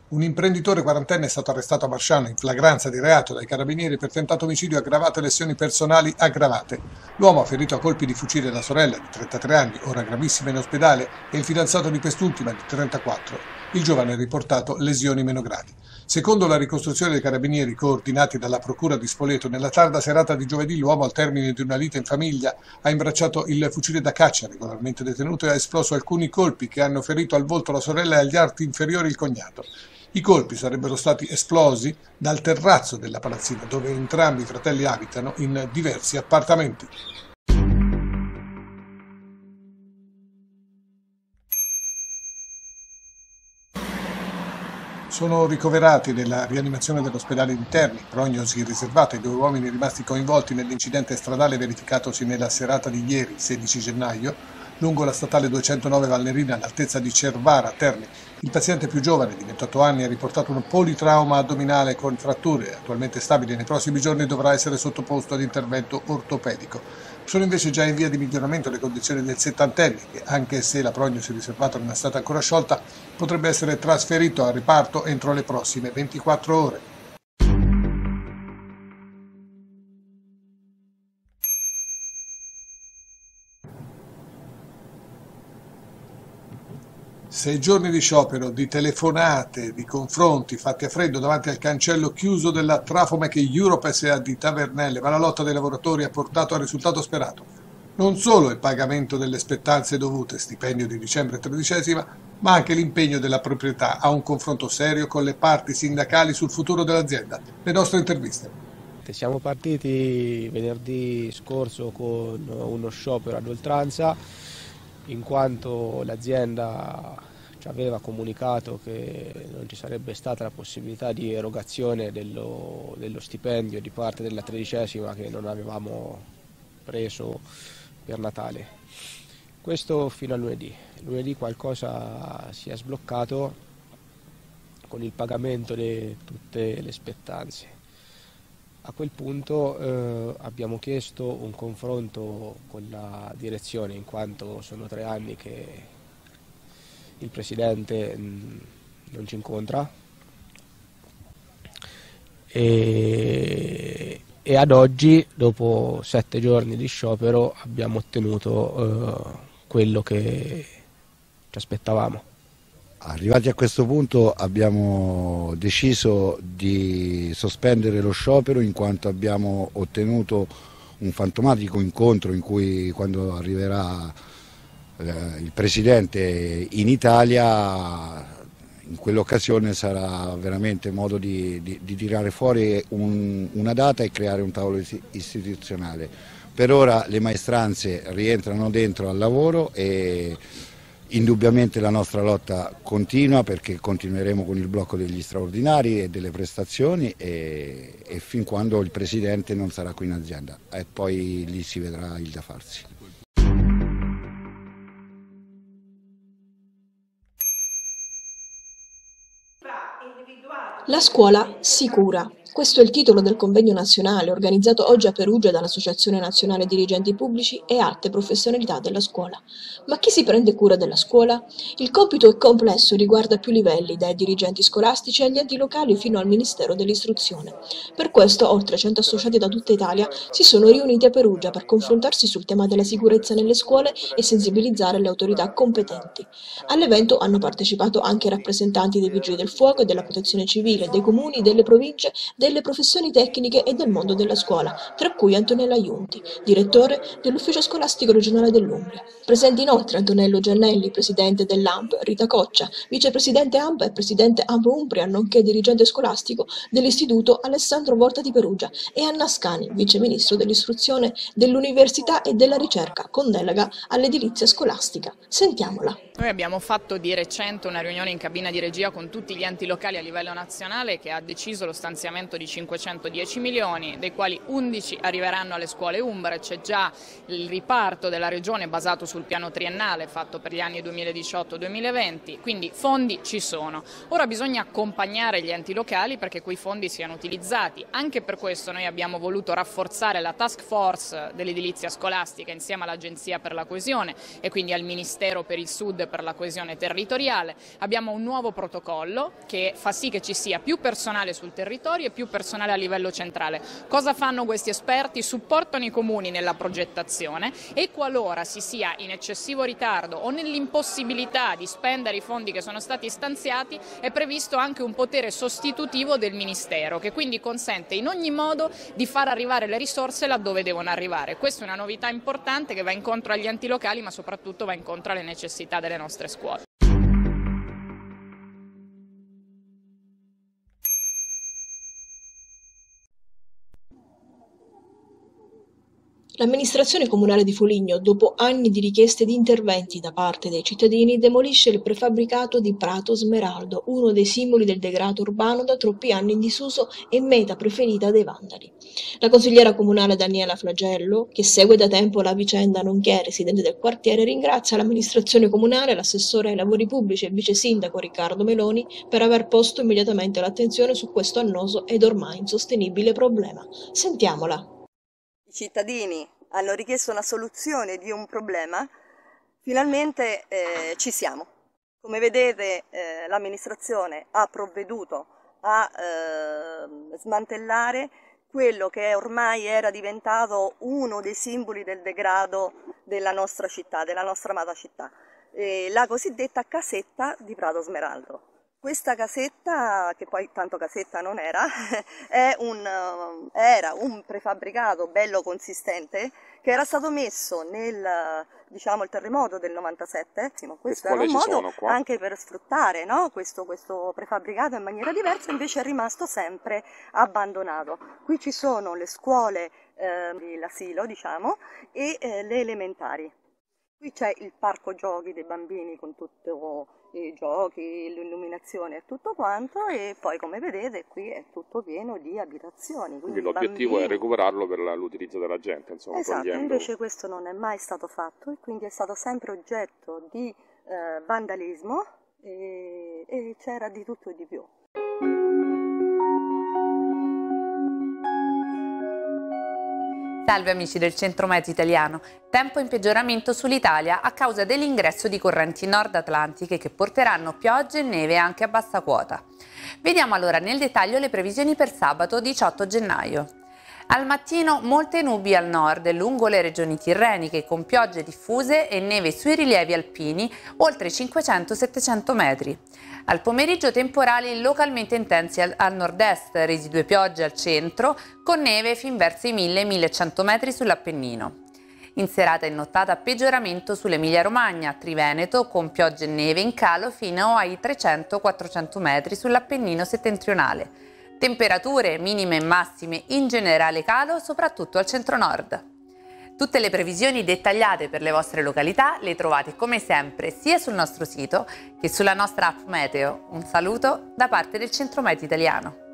Un imprenditore quarantenne è stato arrestato a Marsciano in flagranza di reato dai carabinieri per tentato omicidio aggravato e lesioni personali aggravate. L'uomo ha ferito a colpi di fucile la sorella di 33 anni, ora gravissima in ospedale, e il fidanzato di quest'ultima di 34. Il giovane ha riportato lesioni meno gravi. Secondo la ricostruzione dei carabinieri coordinati dalla procura di Spoleto, nella tarda serata di giovedì l'uomo, al termine di una lite in famiglia, ha imbracciato il fucile da caccia regolarmente detenuto e ha esploso alcuni colpi che hanno ferito al volto la sorella e agli arti inferiori il cognato. I colpi sarebbero stati esplosi dal terrazzo della palazzina, dove entrambi i fratelli abitano in diversi appartamenti. Sono ricoverati nella rianimazione dell'ospedale di Terni, prognosi riservata ai 2 uomini rimasti coinvolti nell'incidente stradale verificatosi nella serata di ieri, 16 gennaio, lungo la statale 209 Valnerina all'altezza di Cervara, Terni. Il paziente più giovane, di 28 anni, ha riportato un politrauma addominale con fratture, attualmente stabile. Nei prossimi giorni dovrà essere sottoposto ad intervento ortopedico. Sono invece già in via di miglioramento le condizioni del settantenne, che, anche se la prognosi riservata non è stata ancora sciolta, potrebbe essere trasferito al riparto entro le prossime 24 ore. Sei giorni di sciopero, di telefonate, di confronti fatti a freddo davanti al cancello chiuso della Trafomec Europe S.A. di Tavernelle, ma la lotta dei lavoratori ha portato al risultato sperato. Non solo il pagamento delle spettanze dovute, stipendio di dicembre 13ª, ma anche l'impegno della proprietà a un confronto serio con le parti sindacali sul futuro dell'azienda. Le nostre interviste. Siamo partiti venerdì scorso con uno sciopero ad oltranza, in quanto l'azienda ci aveva comunicato che non ci sarebbe stata la possibilità di erogazione dello stipendio di parte della 13ª che non avevamo preso per Natale. Questo fino a lunedì. Lunedì qualcosa si è sbloccato con il pagamento di tutte le spettanze. A quel punto abbiamo chiesto un confronto con la direzione, in quanto sono 3 anni che il presidente non ci incontra e ad oggi, dopo 7 giorni di sciopero, abbiamo ottenuto quello che ci aspettavamo. Arrivati a questo punto abbiamo deciso di sospendere lo sciopero, in quanto abbiamo ottenuto un fantomatico incontro in cui, quando arriverà il Presidente in Italia, in quell'occasione sarà veramente modo di tirare fuori una data e creare un tavolo istituzionale. Per ora le maestranze rientrano dentro al lavoro e indubbiamente la nostra lotta continua, perché continueremo con il blocco degli straordinari e delle prestazioni e fin quando il Presidente non sarà qui in azienda, e poi lì si vedrà il da farsi. La scuola sicura. Questo è il titolo del convegno nazionale organizzato oggi a Perugia dall'Associazione Nazionale Dirigenti Pubblici e Alte Professionalità della Scuola. Ma chi si prende cura della scuola? Il compito è complesso e riguarda più livelli, dai dirigenti scolastici agli enti locali fino al Ministero dell'Istruzione. Per questo, oltre 100 associati da tutta Italia si sono riuniti a Perugia per confrontarsi sul tema della sicurezza nelle scuole e sensibilizzare le autorità competenti. All'evento hanno partecipato anche rappresentanti dei Vigili del Fuoco e della Protezione Civile, dei comuni, delle province, delle professioni tecniche e del mondo della scuola, tra cui Antonella Iunti, direttore dell'Ufficio Scolastico Regionale dell'Umbria. Presenti inoltre Antonello Giannelli, presidente dell'AMP, Rita Coccia, vicepresidente AMP e presidente AMP Umbria, nonché dirigente scolastico dell'Istituto Alessandro Volta di Perugia, e Anna Scani, viceministro dell'Istruzione, dell'Università e della Ricerca, con delega all'edilizia scolastica. Sentiamola. Noi abbiamo fatto di recente una riunione in cabina di regia con tutti gli enti locali a livello nazionale che ha deciso lo stanziamento di 510 milioni, dei quali 11 arriveranno alle scuole umbre. C'è già il riparto della Regione basato sul piano triennale fatto per gli anni 2018-2020, quindi fondi ci sono. Ora bisogna accompagnare gli enti locali perché quei fondi siano utilizzati. Anche per questo noi abbiamo voluto rafforzare la task force dell'edilizia scolastica insieme all'Agenzia per la Coesione e quindi al Ministero per il Sud per la coesione territoriale. Abbiamo un nuovo protocollo che fa sì che ci sia più personale sul territorio e più personale a livello centrale. Cosa fanno questi esperti? Supportano i comuni nella progettazione e qualora si sia in eccessivo ritardo o nell'impossibilità di spendere i fondi che sono stati stanziati, è previsto anche un potere sostitutivo del Ministero che quindi consente in ogni modo di far arrivare le risorse laddove devono arrivare. Questa è una novità importante che va incontro agli enti locali ma soprattutto va incontro alle necessità delle nostre scuole. L'amministrazione comunale di Foligno, dopo anni di richieste di interventi da parte dei cittadini, demolisce il prefabbricato di Prato Smeraldo, uno dei simboli del degrado urbano da troppi anni in disuso e meta preferita dei vandali. La consigliera comunale Daniela Flagello, che segue da tempo la vicenda nonché residente del quartiere, ringrazia l'amministrazione comunale, l'assessore ai lavori pubblici e vice sindaco Riccardo Meloni per aver posto immediatamente l'attenzione su questo annoso ed ormai insostenibile problema. Sentiamola. I cittadini hanno richiesto una soluzione di un problema, finalmente ci siamo. Come vedete l'amministrazione ha provveduto a smantellare quello che ormai era diventato uno dei simboli del degrado della nostra città, della nostra amata città, la cosiddetta casetta di Prato Smeraldo. Questa casetta, che poi tanto casetta non era, era un prefabbricato bello consistente che era stato messo nel il terremoto del 97. Questo era un modo anche per sfruttare, no? questo prefabbricato in maniera diversa, invece è rimasto sempre abbandonato. Qui ci sono le scuole, l'asilo e le elementari. Qui c'è il parco giochi dei bambini con tutti i giochi, l'illuminazione e tutto quanto, e poi come vedete qui è tutto pieno di abitazioni. Quindi l'obiettivo è recuperarlo per l'utilizzo della gente, insomma. Esatto, togliendo... invece questo non è mai stato fatto e quindi è stato sempre oggetto di vandalismo e c'era di tutto e di più. Salve amici del Centro Meteo Italiano. Tempo in peggioramento sull'Italia a causa dell'ingresso di correnti nord-atlantiche che porteranno piogge e neve anche a bassa quota. Vediamo allora nel dettaglio le previsioni per sabato 18 gennaio. Al mattino molte nubi al nord e lungo le regioni tirreniche con piogge diffuse e neve sui rilievi alpini oltre 500-700 metri. Al pomeriggio temporali localmente intensi al nord-est, residue piogge al centro con neve fin verso i 1000-1100 metri sull'Appennino. In serata e nottata peggioramento sull'Emilia-Romagna, Triveneto con piogge e neve in calo fino ai 300-400 metri sull'Appennino settentrionale. Temperature minime e massime in generale calo, soprattutto al centro-nord. Tutte le previsioni dettagliate per le vostre località le trovate come sempre sia sul nostro sito che sulla nostra app Meteo. Un saluto da parte del Centro Meteo Italiano.